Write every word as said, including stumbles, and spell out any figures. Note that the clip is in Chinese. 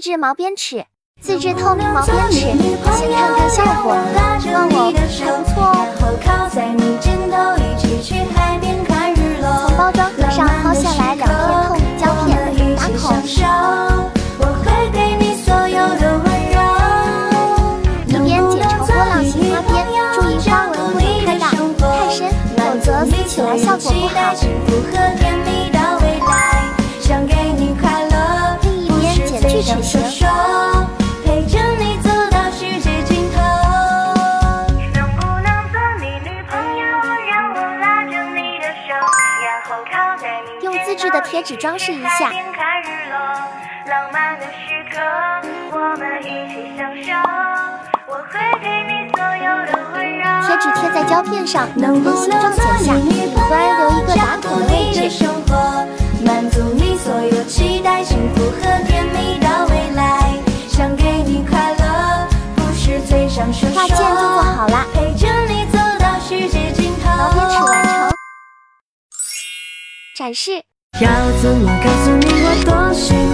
制毛边尺，自制透明毛边尺，先看看效果。哇哦，还不错哦。从包装盒上掏下来两片透明胶片，打孔。一边剪成波浪形花边，注意花纹不能太大太深，否则撕起来效果不好。另一边剪锯齿形。用自制的贴纸装饰一下。贴纸贴在胶片上，沿形状剪下，里边留一个打孔的位置。 满足你所有期待，幸福和甜蜜到未来，想给你快乐，不是嘴上说说。 挂件就做好了， 陪着你走到世界尽头。 毛边尺完成。展示。 要怎么告诉你我多幸